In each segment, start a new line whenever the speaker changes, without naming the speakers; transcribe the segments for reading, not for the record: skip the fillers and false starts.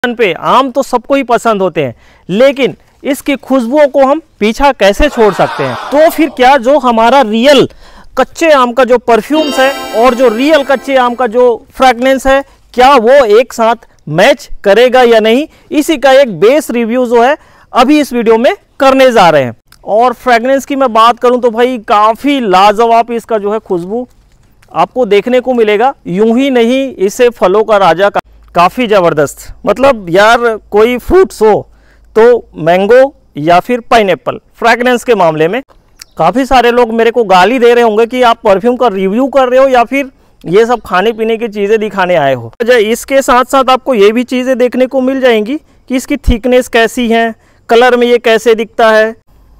पे आम तो सबको ही पसंद होते हैं, लेकिन इसकी खुशबुओं को हम पीछा कैसे छोड़ सकते हैं। तो फिर क्या जो हमारा रियल कच्चे आम का जो परफ्यूम्स है और जो रियल कच्चे आम का जो फ्रेगनेंस है, क्या वो एक साथ मैच करेगा या नहीं, इसी का एक बेस रिव्यू जो है अभी इस वीडियो में करने जा रहे हैं। और फ्रेगनेंस की मैं बात करूं तो भाई काफ़ी लाजवाब इसका जो है खुशबू आपको देखने को मिलेगा। यूं ही नहीं, इसे फलों का राजा काफ़ी ज़बरदस्त, मतलब यार कोई फ्रूट्स हो तो मैंगो या फिर पाइनएप्पल फ्रेगनेंस के मामले में। काफ़ी सारे लोग मेरे को गाली दे रहे होंगे कि आप परफ्यूम का रिव्यू कर रहे हो या फिर ये सब खाने पीने की चीज़ें दिखाने आए हो। इसके साथ साथ आपको ये भी चीज़ें देखने को मिल जाएंगी कि इसकी थिकनेस कैसी है, कलर में ये कैसे दिखता है।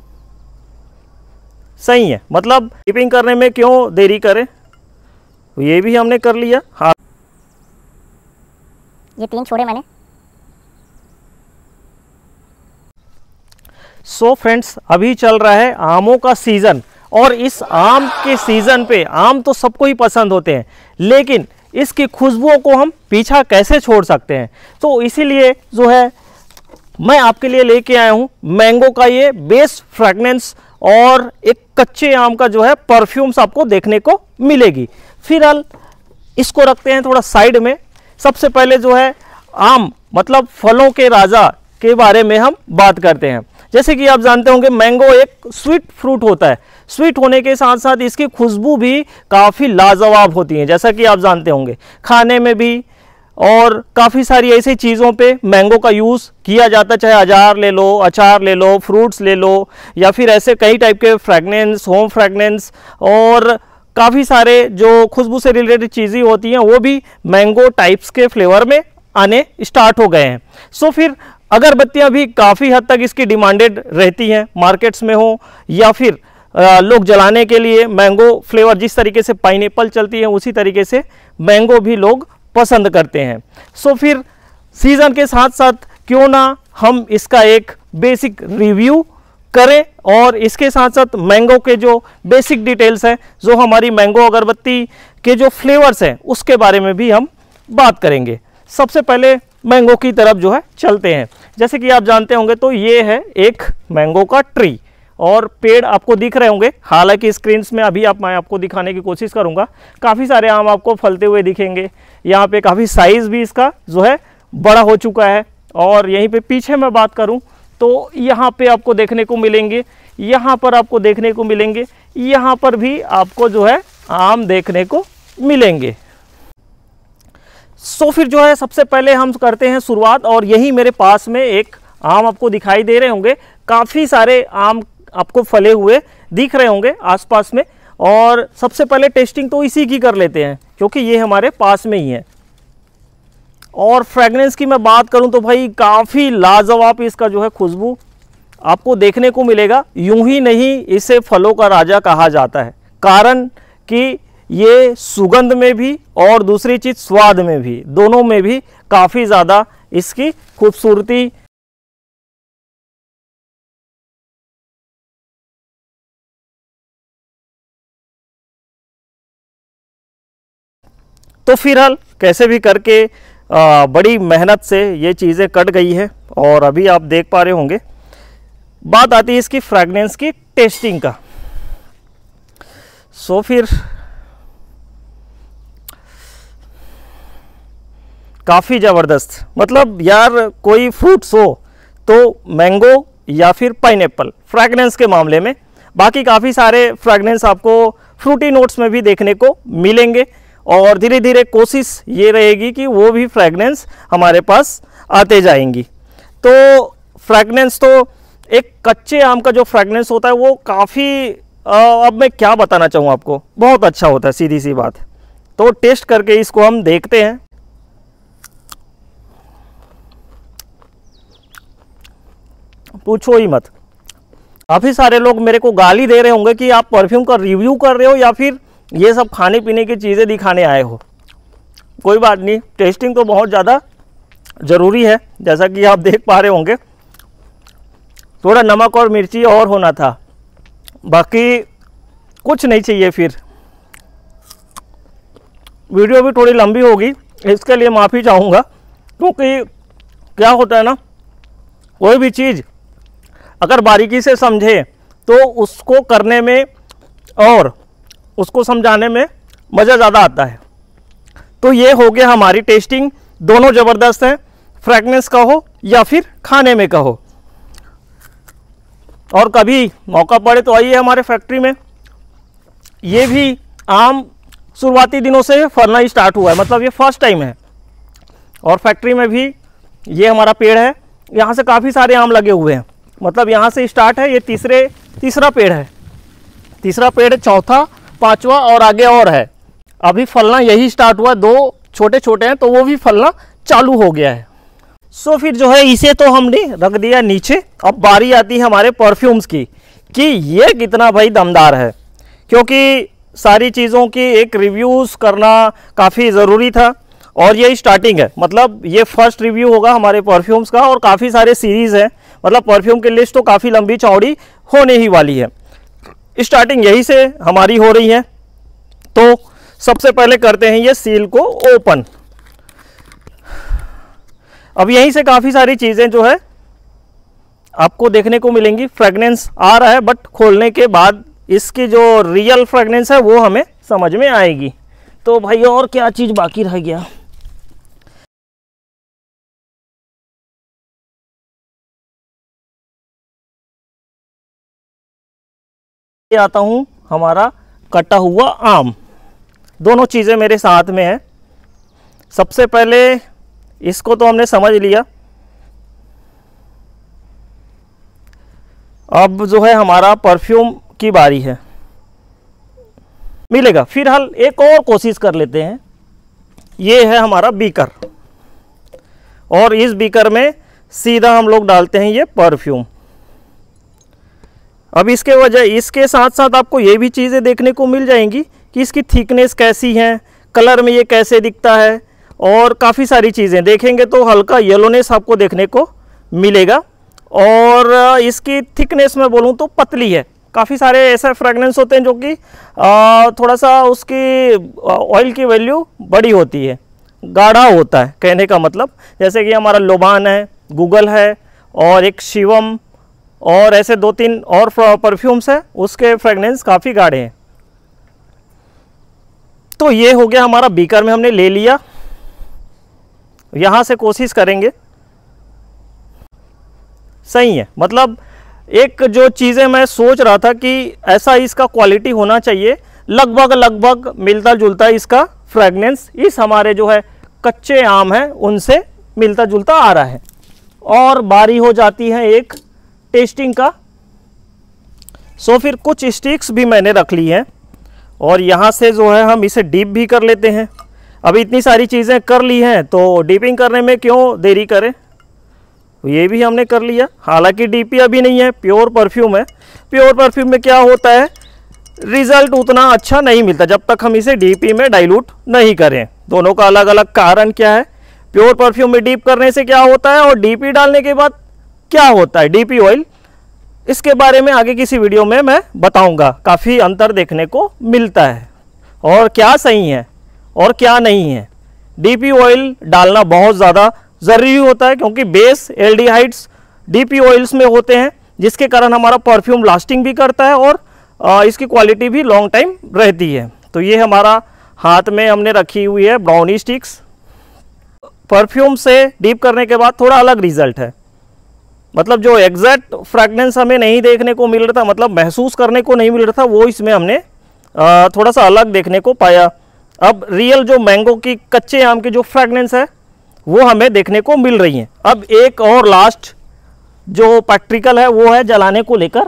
सही है, मतलब टिपिंग करने में क्यों देरी करें, ये भी हमने कर लिया। हाँ,
ये 3 छोड़े मैंने।
सो फ्रेंड्स, अभी चल रहा है आमों का सीज़न और इस आम के सीज़न पे आम तो सबको ही पसंद होते हैं, लेकिन इसकी खुशबुओं को हम पीछा कैसे छोड़ सकते हैं। तो इसीलिए जो है मैं आपके लिए लेके आया हूँ मैंगो का ये बेस्ट फ्रेगनेंस और एक कच्चे आम का जो है परफ्यूम्स आपको देखने को मिलेगी। फिलहाल इसको रखते हैं थोड़ा साइड में। सबसे पहले जो है आम मतलब फलों के राजा के बारे में हम बात करते हैं। जैसे कि आप जानते होंगे मैंगो एक स्वीट फ्रूट होता है। स्वीट होने के साथ साथ इसकी खुशबू भी काफ़ी लाजवाब होती है, जैसा कि आप जानते होंगे खाने में भी। और काफ़ी सारी ऐसी चीज़ों पे मैंगो का यूज़ किया जाता है, चाहे अचार ले लो, अचार ले लो, फ्रूट्स ले लो, या फिर ऐसे कई टाइप के फ्रेगनेंस, होम फ्रेगनेंस और काफ़ी सारे जो खुशबू से रिलेटेड चीज़ें होती हैं वो भी मैंगो टाइप्स के फ्लेवर में आने स्टार्ट हो गए हैं। सो फिर अगरबत्तियाँ भी काफ़ी हद तक इसकी डिमांडेड रहती हैं, मार्केट्स में हो या फिर लोग जलाने के लिए मैंगो फ्लेवर, जिस तरीके से पाइनएप्पल चलती है उसी तरीके से मैंगो भी लोग पसंद करते हैं। सो फिर सीज़न के साथ साथ क्यों ना हम इसका एक बेसिक रिव्यू करें और इसके साथ साथ मैंगो के जो बेसिक डिटेल्स हैं, जो हमारी मैंगो अगरबत्ती के जो फ्लेवर्स हैं उसके बारे में भी हम बात करेंगे। सबसे पहले मैंगो की तरफ जो है चलते हैं। जैसे कि आप जानते होंगे तो ये है एक मैंगो का ट्री और पेड़ आपको दिख रहे होंगे। हालांकि स्क्रीन्स में अभी मैं आपको दिखाने की कोशिश करूंगा। काफ़ी सारे आम आपको फलते हुए दिखेंगे। यहाँ पे काफ़ी साइज़ भी इसका जो है बड़ा हो चुका है। और यहीं पे पीछे मैं बात करूं तो यहाँ पे आपको देखने को मिलेंगे, यहाँ पर आपको देखने को मिलेंगे, यहाँ पर भी आपको जो है आम देखने को मिलेंगे। सो फिर जो है सबसे पहले हम करते हैं शुरुआत। और यही मेरे पास में एक आम आपको दिखाई दे रहे होंगे। काफ़ी सारे आम आपको फले हुए दिख रहे होंगे आसपास में। और सबसे पहले टेस्टिंग तो इसी की कर लेते हैं क्योंकि ये हमारे पास में ही है। और फ्रेगनेंस की मैं बात करूं तो भाई काफ़ी लाजवाब इसका जो है खुशबू आपको देखने को मिलेगा। यूं ही नहीं, इसे फलों का राजा कहा जाता है, कारण कि ये सुगंध में भी और दूसरी चीज़ स्वाद में भी, दोनों में भी काफ़ी ज़्यादा इसकी खूबसूरती तो फिलहाल कैसे भी करके बड़ी मेहनत से ये चीज़ें कट गई है और अभी आप देख पा रहे होंगे। बात आती है इसकी फ्रेगनेंस की टेस्टिंग का। सो फिर काफ़ी ज़बरदस्त, मतलब यार कोई फ्रूट्स हो तो मैंगो या फिर पाइनएप्पल फ्रेगनेंस के मामले में। बाकी काफ़ी सारे फ्रेगनेंस आपको फ्रूटी नोट्स में भी देखने को मिलेंगे और धीरे धीरे कोशिश ये रहेगी कि वो भी फ्रेगनेंस हमारे पास आते जाएंगी। तो फ्रेगनेंस तो एक कच्चे आम का जो फ्रेगनेंस होता है वो काफ़ी अब मैं क्या बताना चाहूँ आपको, बहुत अच्छा होता है, सीधी सी बात। तो टेस्ट करके इसको हम देखते हैं। पूछो ही मत, काफ़ी सारे लोग मेरे को गाली दे रहे होंगे कि आप परफ्यूम का रिव्यू कर रहे हो या फिर ये सब खाने पीने की चीज़ें दिखाने आए हो। कोई बात नहीं, टेस्टिंग तो बहुत ज़्यादा ज़रूरी है। जैसा कि आप देख पा रहे होंगे थोड़ा नमक और मिर्ची और होना था, बाकी कुछ नहीं चाहिए। फिर वीडियो भी थोड़ी लंबी होगी, इसके लिए माफ़ी चाहूँगा क्योंकि क्या होता है ना, कोई भी चीज़ अगर बारीकी से समझे तो उसको करने में और उसको समझाने में मज़ा ज़्यादा आता है। तो ये हो गया हमारी टेस्टिंग, दोनों ज़बरदस्त हैं, फ्रेगनेंस का हो या फिर खाने में का हो। और कभी मौका पड़े तो आइए हमारे फैक्ट्री में। ये भी आम शुरुआती दिनों से फलना ही स्टार्ट हुआ है, मतलब ये फर्स्ट टाइम है। और फैक्ट्री में भी ये हमारा पेड़ है, यहाँ से काफ़ी सारे आम लगे हुए हैं, मतलब यहाँ से स्टार्ट है। ये तीसरा पेड़ है, तीसरा पेड़, चौथा, पांचवा और आगे और है। अभी फलना यही स्टार्ट हुआ, 2 छोटे छोटे हैं तो वो भी फलना चालू हो गया है। सो फिर जो है इसे तो हमने रख दिया नीचे। अब बारी आती है हमारे परफ्यूम्स की कि ये कितना भाई दमदार है, क्योंकि सारी चीज़ों की एक रिव्यूज़ करना काफ़ी ज़रूरी था। और ये स्टार्टिंग है, मतलब ये फर्स्ट रिव्यू होगा हमारे परफ्यूम्स का। और काफ़ी सारे सीरीज़ हैं, मतलब परफ्यूम की लिस्ट तो काफ़ी लंबी चौड़ी होने ही वाली है। स्टार्टिंग यही से हमारी हो रही है। तो सबसे पहले करते हैं ये सील को ओपन। अब यहीं से काफ़ी सारी चीज़ें जो है आपको देखने को मिलेंगी। फ्रेगनेंस आ रहा है, बट खोलने के बाद इसकी जो रियल फ्रेगनेंस है वो हमें समझ में आएगी। तो भाई और क्या चीज़ बाकी रह गया। आता हूँ हमारा कटा हुआ आम, दोनों चीज़ें मेरे साथ में है। सबसे पहले इसको तो हमने समझ लिया। अब जो है हमारा परफ्यूम की बारी है, मिलेगा। फिलहाल एक और कोशिश कर लेते हैं। ये है हमारा बीकर, और इस बीकर में सीधा हम लोग डालते हैं ये परफ्यूम। अब इसके साथ साथ आपको ये भी चीज़ें देखने को मिल जाएंगी कि इसकी थिकनेस कैसी है, कलर में ये कैसे दिखता है, और काफ़ी सारी चीज़ें देखेंगे तो हल्का येलोनेस आपको देखने को मिलेगा। और इसकी थिकनेस में बोलूँ तो पतली है। काफ़ी सारे ऐसे फ्रेगनेंस होते हैं जो कि थोड़ा सा उसकी ऑयल की वैल्यू बड़ी होती है, गाढ़ा होता है कहने का मतलब। जैसे कि हमारा लोबान है, गूगल है, और एक शिवम, और ऐसे 2-3 और परफ्यूम्स हैं, उसके फ्रेगनेंस काफ़ी गाढ़े हैं। तो ये हो गया हमारा बीकर में हमने ले लिया। यहाँ से कोशिश करेंगे, सही है। मतलब एक जो चीज़ें मैं सोच रहा था कि ऐसा इसका क्वालिटी होना चाहिए, लगभग मिलता जुलता इसका फ्रेगनेंस इस हमारे जो है कच्चे आम हैं उनसे मिलता जुलता आ रहा है। और बारी हो जाती है एक टेस्टिंग का। सो फिर कुछ स्टिक्स भी मैंने रख ली हैं, और यहाँ से जो है हम इसे डीप भी कर लेते हैं। अभी इतनी सारी चीज़ें कर ली हैं तो डीपिंग करने में क्यों देरी करें। ये भी हमने कर लिया। हालांकि डीपी अभी नहीं है, प्योर परफ्यूम है। प्योर परफ्यूम में क्या होता है, रिज़ल्ट उतना अच्छा नहीं मिलता जब तक हम इसे डीपी में डाइल्यूट नहीं करें। दोनों का अलग अलग कारण क्या है। प्योर परफ्यूम में डीप करने से क्या होता है और डीपी डालने के बाद क्या होता है, डीपी ऑयल, इसके बारे में आगे किसी वीडियो में मैं बताऊंगा। काफ़ी अंतर देखने को मिलता है, और क्या सही है और क्या नहीं है। डीपी ऑयल डालना बहुत ज़्यादा ज़रूरी होता है, क्योंकि बेस एल्डिहाइड्स डीपी ऑयल्स में होते हैं, जिसके कारण हमारा परफ्यूम लास्टिंग भी करता है और इसकी क्वालिटी भी लॉन्ग टाइम रहती है। तो ये हमारा हाथ में हमने रखी हुई है ब्राउनी स्टिक्स। परफ्यूम से डीप करने के बाद थोड़ा अलग रिजल्ट है, मतलब जो एग्जैक्ट फ्रेगनेंस हमें नहीं देखने को मिल रहा था, मतलब महसूस करने को नहीं मिल रहा था, वो इसमें हमने थोड़ा सा अलग देखने को पाया। अब रियल जो मैंगो की कच्चे आम की जो फ्रेगनेंस है वो हमें देखने को मिल रही है। अब एक और लास्ट जो प्रैक्टिकल है वो है जलाने को लेकर।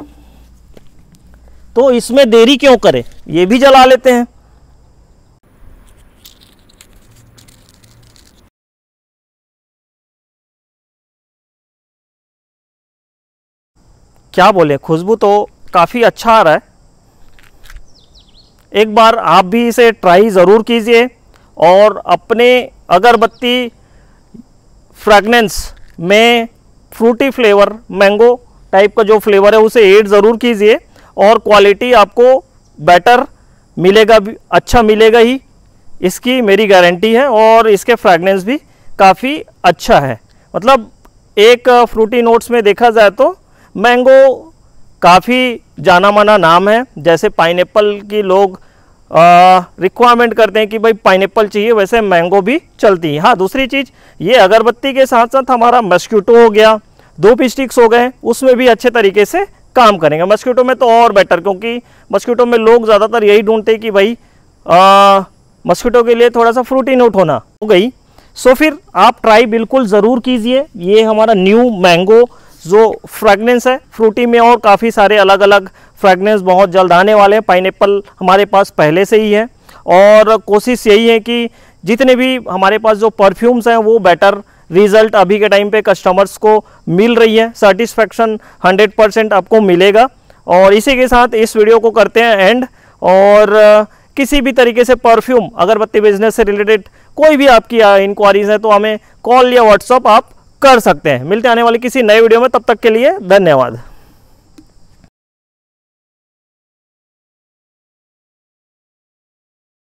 तो इसमें देरी क्यों करें, ये भी जला लेते हैं। क्या बोले, खुशबू तो काफ़ी अच्छा आ रहा है। एक बार आप भी इसे ट्राई ज़रूर कीजिए, और अपने अगरबत्ती फ्रेगनेंस में फ्रूटी फ्लेवर, मैंगो टाइप का जो फ्लेवर है उसे ऐड ज़रूर कीजिए, और क्वालिटी आपको बेटर मिलेगा, अच्छा मिलेगा ही, इसकी मेरी गारंटी है। और इसके फ्रेगनेंस भी काफ़ी अच्छा है। मतलब एक फ्रूटी नोट्स में देखा जाए तो मैंगो काफ़ी जाना माना नाम है। जैसे पाइनएप्पल की लोग रिक्वायरमेंट करते हैं कि भाई पाइनएप्पल चाहिए, वैसे मैंगो भी चलती है। हाँ, दूसरी चीज़ ये अगरबत्ती के साथ साथ हमारा मस्कीटो हो गया, धूप स्टिक्स हो गए, उसमें भी अच्छे तरीके से काम करेंगे। मस्कीटो में तो और बेटर, क्योंकि मस्कीटो में लोग ज़्यादातर यही ढूंढते हैं कि भाई मस्कीटो के लिए थोड़ा सा फ्रूटी नोट होना हो गई। सो फिर आप ट्राई बिल्कुल ज़रूर कीजिए। ये हमारा न्यू मैंगो जो फ्रेगनेंस है फ्रूटी में, और काफ़ी सारे अलग अलग फ्रेगनेंस बहुत जल्द आने वाले हैं। पाइनएप्पल हमारे पास पहले से ही है, और कोशिश यही है कि जितने भी हमारे पास जो परफ्यूम्स हैं वो बेटर रिजल्ट अभी के टाइम पे कस्टमर्स को मिल रही है। सेटिस्फेक्शन 100% आपको मिलेगा। और इसी के साथ इस वीडियो को करते हैं एंड। और किसी भी तरीके से परफ्यूम अगरबत्ती बिजनेस से रिलेटेड कोई भी आपकी इंक्वायरीज है तो हमें कॉल या व्हाट्सअप आप कर सकते हैं। मिलते हैं आने वाली किसी नए वीडियो में, तब तक के लिए धन्यवाद।